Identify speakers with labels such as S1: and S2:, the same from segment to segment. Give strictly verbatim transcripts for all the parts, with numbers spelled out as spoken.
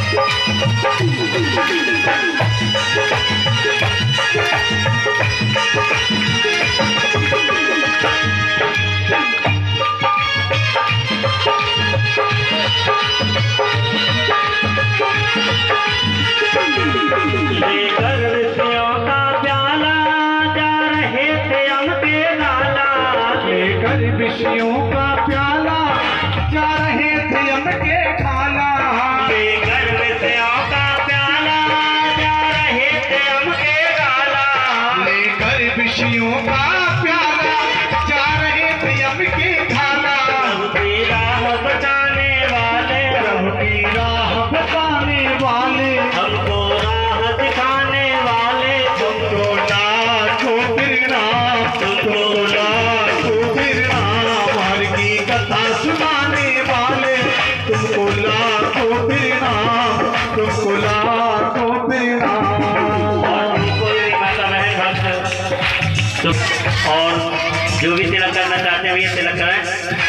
S1: विषयों का प्याला जा रहे थे अमके खाला,
S2: लेकर विषयों का प्याला जा रहे थे अमके खाला,
S1: लेकर विषयों का प्याला जा रहे थे अमके खाला।
S2: प्रभु की राह बताने वाले,
S1: प्रभु की राह बताने वाले,
S2: हमको राह दिखाने वाले,
S1: तुमको लाखो प्रणाम, तुमको लाखो प्रणाम। हर की कथा सुनाने वाले, तुमको लाखो प्रणाम, तुमको लाखो प्रणाम।
S2: कोई माता बहन भक्त तो और जो भी तिलक करना चाहते हैं ये तिलक करें।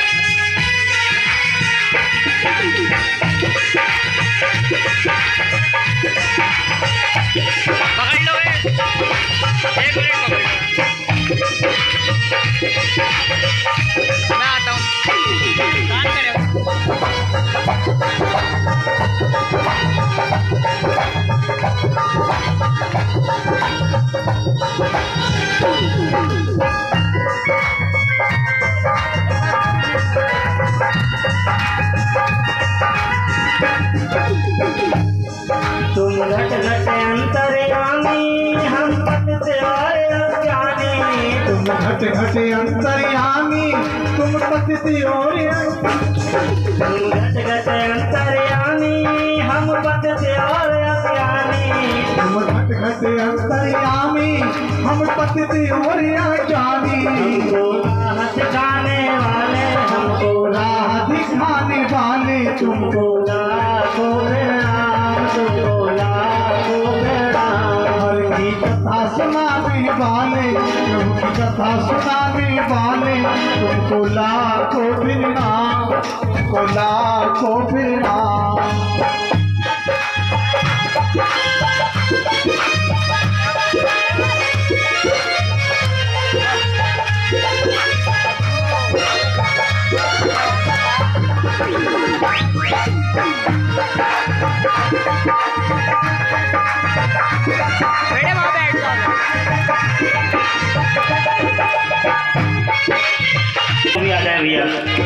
S2: पकड़ लो, एक मिनट पकड़, मैं आता हूँ। तुम घट घट अंतर्यामी, हम पद से आए अज्ञानी,
S1: तुम घट घट अंतर्यामी, तुम पतित और
S2: तुम घट घट अंतर्यामी, हम पद से और अज्ञानी,
S1: तुम घट घट अंतर्यामी, हम पतित और अज्ञानी।
S2: हमको राह दिखाने वाले, हमको
S1: राह दिखाने वाले,
S2: तुमको लाखों प्रणाम, तुमको लाखों प्रणाम।
S1: हर की कथा सुनाने वाले, प्रभु की कथा सुनाने वाले, तुमको लाखों प्रणाम, तुमको लाखों प्रणाम।
S2: बेटे वहाँ बैठ जाओ। भी आ जाए भैया।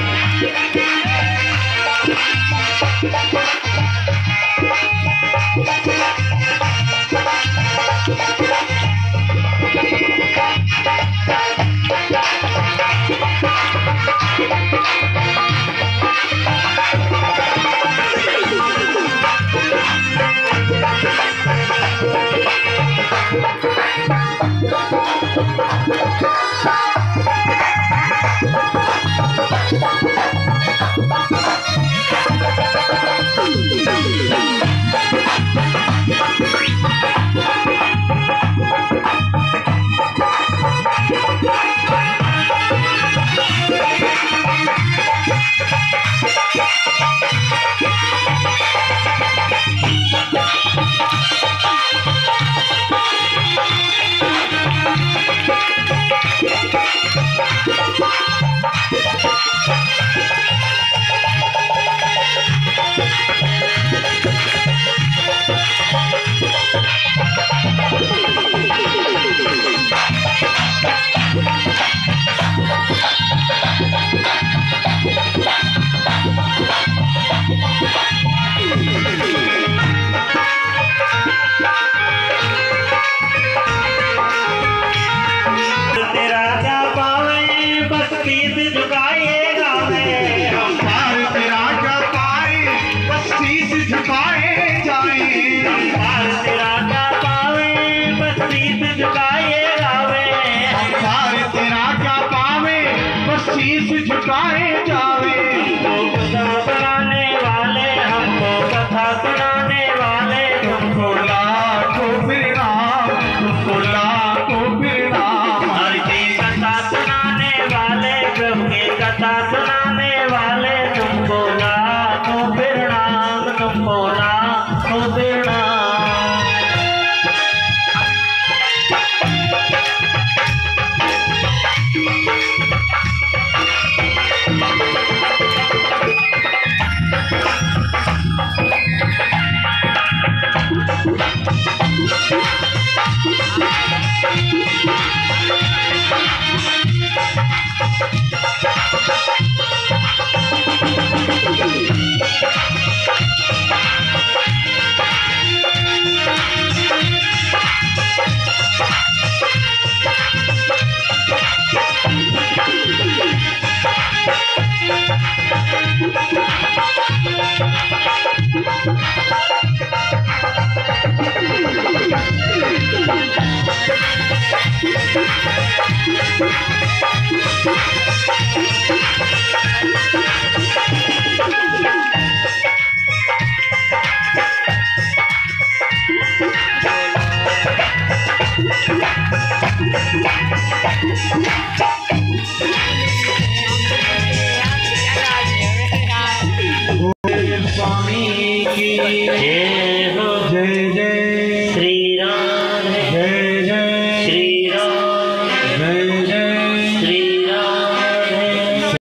S2: शीश झुकाए जावे, हमको कथा सुनाने वाले, हमको कथा सुनाने वाले,
S1: तुमको लाखों प्रणाम, तुमको लाखों प्रणाम।
S2: हर की कथा सुनाने वाले, प्रभु की कथा सुनाने वाले, तुमको लाखों प्रणाम, तुमको लाखों
S1: स्वामी की
S2: जय।